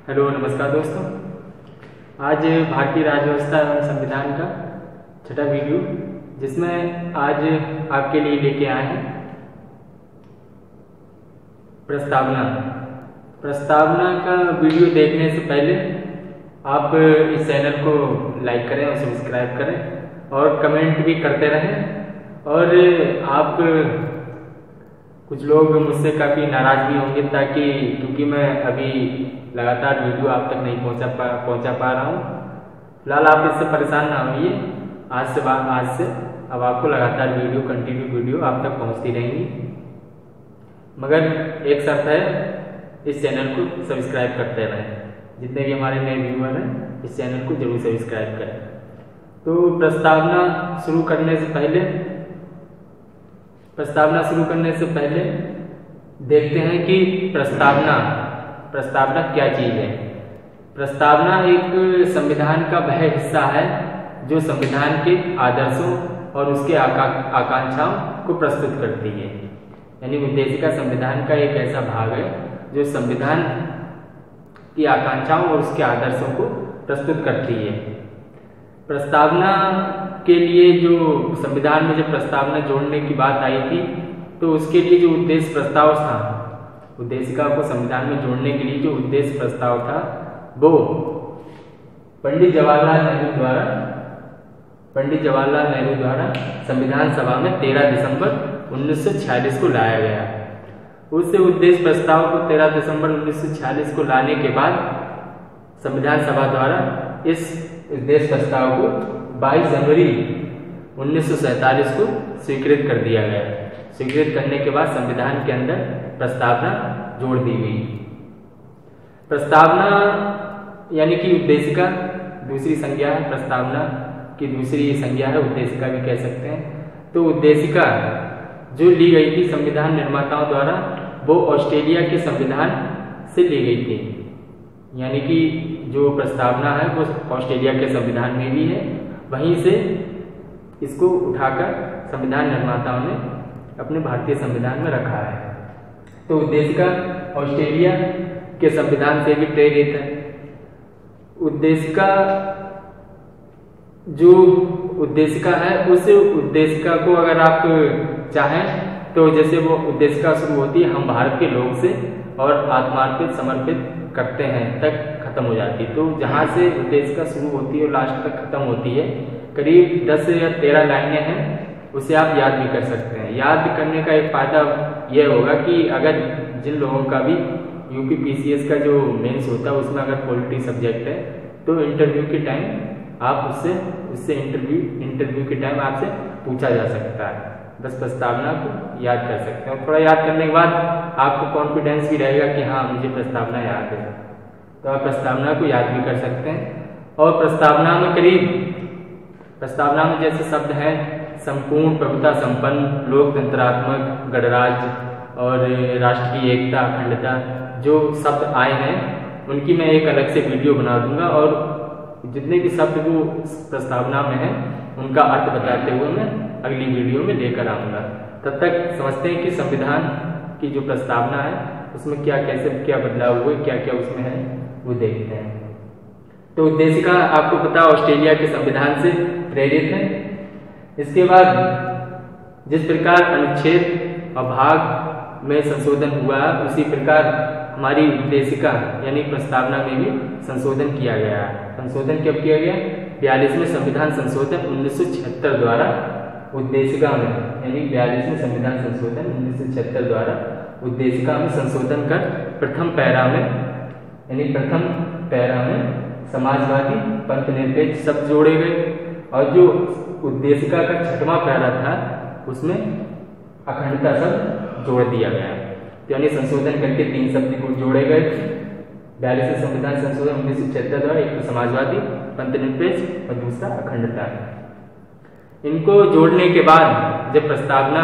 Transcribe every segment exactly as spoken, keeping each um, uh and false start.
Hello नमस्कार दोस्तों। आज भारतीय राज्य व्यवस्था एवं संविधान का छठा वीडियो, जिसमें आज आपके लिए लेके आए हैं प्रस्तावना। प्रस्तावना का वीडियो देखने से पहले आप इस चैनल को लाइक करें और सब्सक्राइब करें और कमेंट भी करते रहें। और आप कुछ लोग मुझसे काफ़ी नाराज़ भी होंगे, ताकि क्योंकि मैं अभी लगातार वीडियो आप तक नहीं पहुंचा पा पहुंचा पा रहा हूं। फिलहाल आप इससे परेशान ना होइए। आज से बाद आज से अब आपको लगातार वीडियो कंटिन्यू वीडियो आप तक पहुंचती रहेंगी, मगर एक शर्त है, इस चैनल को सब्सक्राइब करते रहें। जितने भी हमारे नए व्यूअर हैं, इस चैनल को जरूर सब्सक्राइब करें। तो प्रस्तावना शुरू करने से पहले प्रस्तावना शुरू करने से पहले देखते हैं कि प्रस्तावना प्रस्तावना क्या चीज़ है। प्रस्तावना एक संविधान का वह हिस्सा है जो संविधान के आदर्शों और उसके आका, आकांक्षाओं को प्रस्तुत करती है। यानी उद्देशिका संविधान का एक ऐसा भाग है जो संविधान की आकांक्षाओं और उसके आदर्शों को प्रस्तुत करती है। प्रस्तावना के लिए जो संविधान में जब प्रस्तावना जोड़ने की बात आई थी, तो उसके लिए जो उद्देश्य प्रस्ताव था, उद्देशिका को संविधान में जोड़ने के लिए जो उद्देश्य प्रस्ताव था, वो पंडित जवाहरलाल नेहरू द्वारा पंडित जवाहरलाल नेहरू द्वारा संविधान सभा में तेरह दिसंबर उन्नीस सौ छियालीस को लाया गया। उस उद्देश्य प्रस्ताव को तेरह दिसंबर उन्नीस सौ छियालीस को लाने के बाद संविधान सभा द्वारा इस उद्देश्य प्रस्ताव को बाईस जनवरी उन्नीस सौ सैंतालीस को स्वीकृत कर दिया गया। स्वीकृत करने के बाद संविधान के अंदर प्रस्तावना जोड़ दी गई। प्रस्तावना यानी कि उद्देशिका दूसरी संज्ञा है, प्रस्तावना की दूसरी संज्ञा है, उद्देशिका भी कह सकते हैं। तो उद्देशिका जो ली गई थी संविधान निर्माताओं द्वारा, वो ऑस्ट्रेलिया के संविधान से ली गई थी। यानी कि जो प्रस्तावना है वो ऑस्ट्रेलिया के संविधान में भी है, वहीं से इसको उठाकर संविधान निर्माताओं ने अपने भारतीय संविधान में रखा है। तो उद्देशिका ऑस्ट्रेलिया के संविधान से भी प्रेरित है। उद्देशिका जो उद्देशिका है, उस उद्देशिका को अगर आप चाहें तो जैसे वो उद्देशिका शुरू होती है हम भारत के लोग से और आत्मार्पित समर्पित करते हैं तक खत्म हो जाती है। तो जहाँ से उद्देशिका शुरू होती है और लास्ट तक खत्म होती है, करीब दस या तेरह लाइनें हैं, उसे आप याद भी कर सकते हैं। याद करने का एक फायदा यह होगा कि अगर जिन लोगों का भी यूपी पीसीएस का जो मेंस होता है उसमें अगर पॉलिटी सब्जेक्ट है, तो इंटरव्यू के टाइम आप उससे उससे इंटरव्यू इंटरव्यू के टाइम आपसे पूछा जा सकता है। बस प्रस्तावना को याद कर सकते हैं और थोड़ा याद करने के बाद आपको कॉन्फिडेंस भी रहेगा कि हाँ मुझे प्रस्तावना याद है, तो आप प्रस्तावना को याद भी कर सकते हैं। और प्रस्तावना में करीब प्रस्तावना में जैसे शब्द हैं संपूर्ण, प्रभुता संपन्न, लोकतंत्रात्मक, गणराज्य और राष्ट्र की एकता, अखंडता, जो शब्द आए हैं उनकी मैं एक अलग से वीडियो बना दूंगा और जितने भी शब्द वो प्रस्तावना में हैं उनका अर्थ बताते हुए मैं अगली वीडियो में लेकर आऊँगा। तब तक समझते हैं कि संविधान की जो प्रस्तावना है उसमें क्या कैसे क्या बदलाव हुए, क्या क्या उसमें है, वो देखते हैं। तो उद्देशिका आपको पता ऑस्ट्रेलिया के संविधान से प्रेरित है। इसके बाद जिस प्रकार अनुच्छेद और भाग में संशोधन हुआ, उसी प्रकार हमारी उद्देशिका यानी प्रस्तावना में भी संशोधन किया गया है। संशोधन कब किया गया? बयालीसवें संविधान संशोधन उन्नीस सौ छिहत्तर द्वारा उद्देशिका में यानी बयालीसवें संविधान संशोधन उन्नीस सौ छिहत्तर द्वारा उद्देशिका में संशोधन कर प्रथम पैरा में यानी प्रथम पैरा में समाजवादी, पंथ निरपेक्ष शब्द जोड़े गए और जो उद्देशिका का छठवां पैरा था उसमें अखंडता शब्द जोड़ दिया गया। यानी संशोधन करके तीन शब्द को जोड़े गए। बयालीसवें संविधान संशोधन उन्नीस सौ छिहत्तर द्वारा एक तो समाजवादी, पंथ निरपेक्ष और दूसरा अखंडता। इनको जोड़ने के बाद जब प्रस्तावना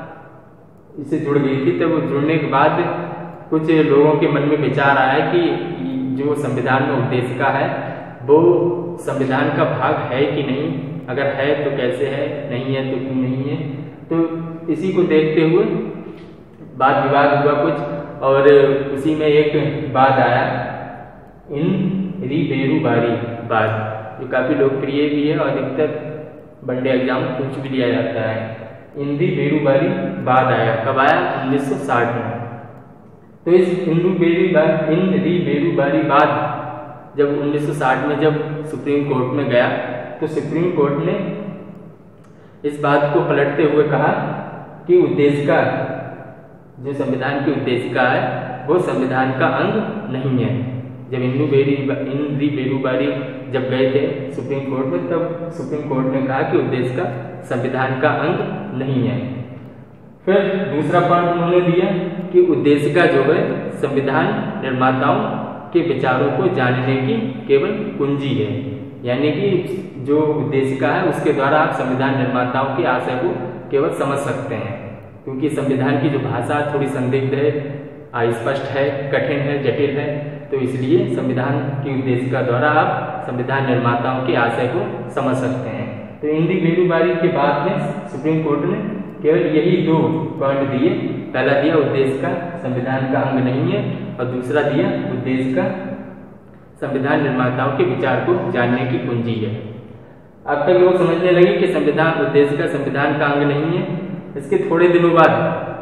इसे जुड़ गई थी, तब तो जुड़ने के बाद कुछ लोगों के मन में विचार आया कि जो संविधान में उद्देशिका है वो संविधान का भाग है कि नहीं, अगर है तो कैसे है, नहीं है तो क्यों नहीं है। तो इसी को देखते हुए वाद विवाद हुआ कुछ, और उसी में एक बात आया इन री बेरू बारी बाद, जो काफ़ी लोकप्रिय भी है और अधिकतर वनडे एग्जाम पूछ भी लिया जाता है। इन री बेरू बारी बाद आया, कब आया? उन्नीस सौ साठ में। तो इस इंदू बेरू बारी इन री बेरू बारी बाद जब उन्नीस सौ साठ में जब सुप्रीम कोर्ट में गया, तो सुप्रीम कोर्ट ने इस बात को पलटते हुए कहा कि उद्देशिका, जो संविधान की उद्देशिका है, वो संविधान का अंग नहीं है। जब इंदू बेरी इंद्री बेरूबारी जब गए थे सुप्रीम कोर्ट में, तब सुप्रीम कोर्ट ने कहा कि उद्देशिका संविधान का अंग नहीं है। फिर दूसरा पॉइंट उन्होंने दिया कि उद्देशिका जो है संविधान निर्माताओं के विचारों को जानने की केवल कुंजी है, यानी कि जो उद्देशिका है उसके द्वारा आप संविधान निर्माताओं के आशय को केवल समझ सकते हैं, क्योंकि संविधान की जो भाषा थोड़ी संदिग्ध है, अस्पष्ट है, कठिन है, जटिल है, तो इसलिए संविधान की उद्देशिका द्वारा आप संविधान निर्माताओं के आशय को समझ सकते हैं। तो इंदी बेरूबारी के बाद में सुप्रीम कोर्ट ने केवल यही दो पॉइंट दिए। पहला दिया उद्देशिका संविधान का अंग नहीं है, और दूसरा दिया उद्देशिका संविधान निर्माताओं के विचार को जानने की कुंजी है। अब तक लोग समझने लगे कि संविधान उद्देशिका संविधान का अंग नहीं है। इसके थोड़े दिनों बाद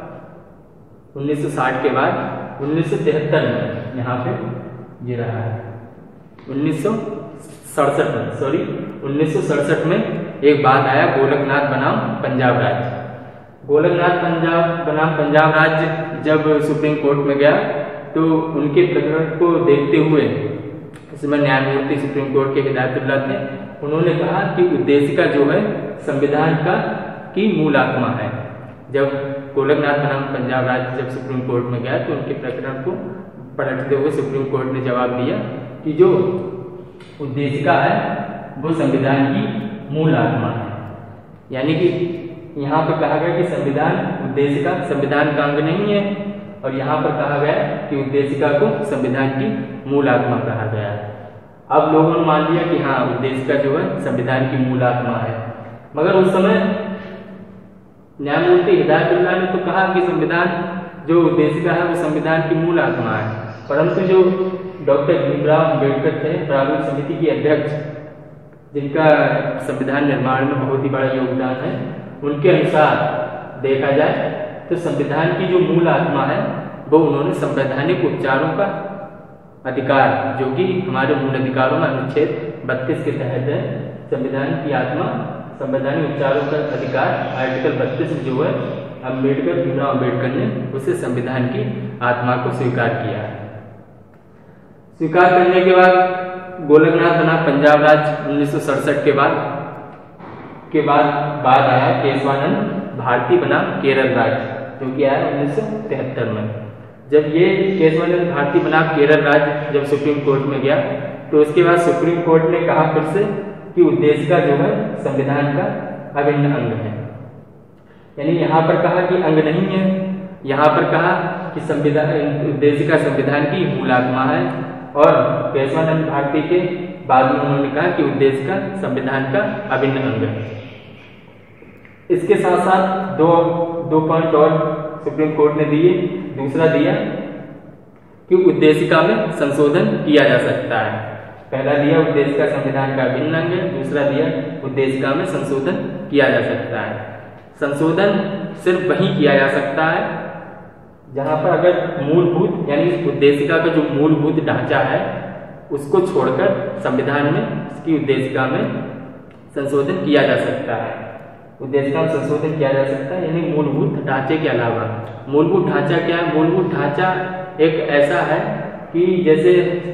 उन्नीस सौ साठ के बाद उन्नीस सौ तिहत्तर में, यहाँ पे ये रहा है, उन्नीस सौ सड़सठ में सॉरी उन्नीस सौ सड़सठ में एक बात आया, गोलकनाथ बनाम पंजाब राज्य। गोलकनाथ पंजाब बनाम पंजाब राज्य जब सुप्रीम कोर्ट में गया, तो उनके प्रकरण को देखते हुए इसमें न्यायमूर्ति सुप्रीम कोर्ट के हिदायतुल्ला थे, उन्होंने कहा कि उद्देशिका जो है संविधान का की मूल आत्मा है। जब गोलकनाथ बनाम पंजाब राज्य जब सुप्रीम कोर्ट में गया, तो उनके प्रकरण को पलटते हुए सुप्रीम कोर्ट ने जवाब दिया कि जो उद्देशिका है वो संविधान की मूल आत्मा है। यानी कि यहाँ पर कहा गया कि संविधान उद्देशिका संविधान का अंग नहीं है, और यहाँ पर कहा गया कि उद्देशिका को संविधान की मूल आत्मा कहा गया। अब लोगों ने मान लिया कि हाँ, उद्देशिका जो है संविधान की मूल आत्मा है, मगर उस समय न्यायमूर्ति हिदायतुल्ला ने तो कहा कि संविधान जो उद्देशिका है वो संविधान की मूल आत्मा है, परंतु जो डॉक्टर भीमराव अम्बेडकर थे, प्रारूप समिति के अध्यक्ष, जिनका संविधान निर्माण में बहुत ही बड़ा योगदान है, उनके अनुसार देखा जाए तो संविधान की जो मूल आत्मा है वो उन्होंने संवैधानिक उपचारों का अधिकार, जो कि हमारे मूल अधिकारों में अनुच्छेद बत्तीस के तहत है, संविधान की आत्मा संवैधानिक उपचारों का अधिकार आर्टिकल बत्तीस जो है, अम्बेडकर भीमराव अम्बेडकर ने उसे संविधान की आत्मा को स्वीकार किया है। स्वीकार करने के बाद गोलकनाथ बना पंजाब राज्य उन्नीस सौ सड़सठ के बाद के बाद बाद आया केशवानंद भारती बना केरल राज्य, जो कि आया उन्नीस सौ तिहत्तर में। जब ये केशवानंद भारती बना केरल राज्य जब सुप्रीम कोर्ट में गया, तो उसके बाद सुप्रीम कोर्ट ने कहा फिर से कि उद्देशिका जो है संविधान का अभिन्न अंग है। यानी यहाँ पर कहा कि अंग नहीं है, यहाँ पर कहा कि संविधान उद्देशिका संविधान की मूल आत्मा है, और केशवानंद भारती के बाद में उन्होंने कहा कि उद्देशिका संविधान का अभिन्न अंग है। इसके साथ साथ दो दो पॉइंट और सुप्रीम कोर्ट ने दिए। दूसरा दिया कि उद्देशिका में संशोधन किया जा सकता है। पहला दिया उद्देशिका संविधान का अभिन्न अंग है, दूसरा दिया उद्देशिका में संशोधन किया जा सकता है। संशोधन सिर्फ वही किया जा सकता है जहां पर अगर मूलभूत यानी उद्देशिका का जो मूलभूत ढांचा है उसको छोड़कर संविधान में इसकी उद्देशिका में संशोधन किया जा सकता है। उद्देशिका में संशोधन किया जा सकता है यानी मूलभूत ढांचे के अलावा। मूलभूत ढांचा क्या है? मूलभूत ढांचा एक ऐसा है कि जैसे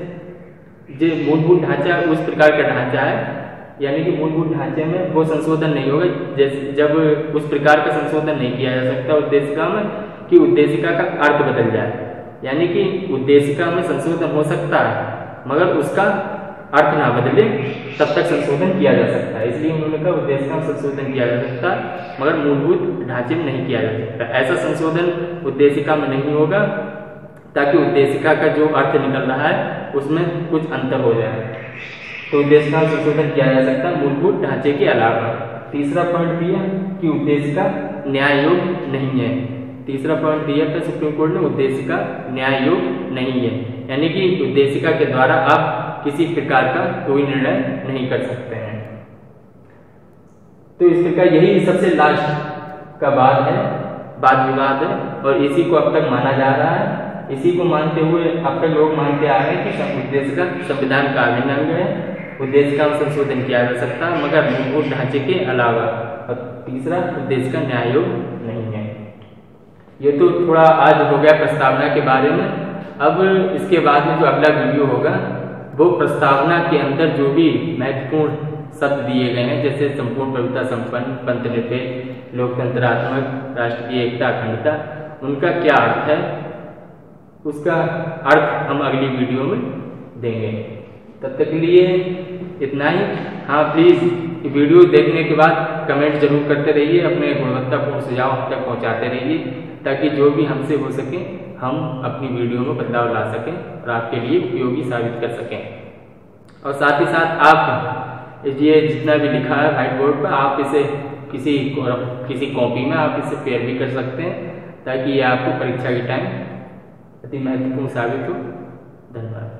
जो मूलभूत ढांचा उस प्रकार का ढांचा है, यानी कि मूलभूत ढांचे में वो संशोधन नहीं होगा जैसे जब उस प्रकार का संशोधन नहीं किया जा सकता उद्देशिका में कि उद्देशिका का अर्थ बदल जाए। यानी कि उद्देशिका में संशोधन हो सकता है मगर उसका अर्थ ना बदले तब तक संशोधन किया जा सकता है। इसलिए उन्होंने कहा उद्देशिका में संशोधन किया जा सकता है मगर मूलभूत ढांचे में नहीं किया जा सकता। ऐसा संशोधन उद्देशिका में नहीं होगा ताकि उद्देशिका का जो अर्थ निकल रहा है उसमें कुछ अंतर हो जाए। तो उद्देशिका में संशोधन किया जा सकता है मूलभूत ढांचे के अलावा। तीसरा पॉइंट दिया कि उद्देशिका न्याय योग्य नहीं है। तीसरा पॉइंट दिया था सुप्रीम कोर्ट ने, उद्देशिका न्याय योग नहीं है, यानी कि उद्देशिका के द्वारा आप किसी प्रकार का कोई निर्णय नहीं कर सकते हैं। तो इस प्रकार यही सबसे लास्ट का वाद है, वाद विवाद है, और इसी को अब तक माना जा रहा है। इसी को मानते हुए अब तक लोग मानते आ रहे हैं कि उद्देशिका संविधान का अभिन्न अंग है, उद्देशिका में संशोधन किया जा सकता है मगर मूलभूत ढांचे के अलावा। और तीसरा, उद्देशिका न्याय योग नहीं है। ये तो थोड़ा आज हो गया प्रस्तावना के बारे में। अब इसके बाद में जो अगला वीडियो होगा वो प्रस्तावना के अंदर जो भी महत्वपूर्ण शब्द दिए गए हैं, जैसे संपूर्ण प्रभुता संपन्न, पंथनिरपेक्ष, लोकतंत्रात्मक, राष्ट्र की एकता अखंडता, उनका क्या अर्थ है, उसका अर्थ हम अगली वीडियो में देंगे। तब तक के लिए इतना ही। हाँ, प्लीज़ वीडियो देखने के बाद कमेंट जरूर करते रहिए, अपने गुणवत्तापूर्ण सुझाव हम तक पहुँचाते रहिए, ताकि जो भी हमसे हो सके हम अपनी वीडियो में बदलाव ला सकें और आपके लिए उपयोगी साबित कर सकें। और साथ ही साथ आप ये जितना भी लिखा है व्हाइट बोर्ड पर, आप इसे किसी किसी कॉपी में आप इसे पेयर भी कर सकते हैं, ताकि ये आपको परीक्षा के टाइम अति महत्वपूर्ण साबित हो। धन्यवाद।